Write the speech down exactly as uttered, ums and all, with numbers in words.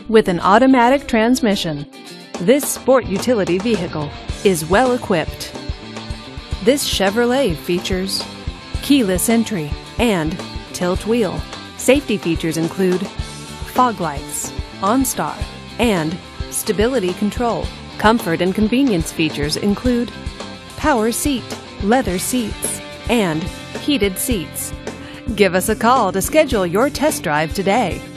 with an automatic transmission. This sport utility vehicle is well equipped. This Chevrolet features keyless entry and tilt wheel. Safety features include fog lights, OnStar, and stability control. Comfort and convenience features include power seat, leather seats, and heated seats. Give us a call to schedule your test drive today.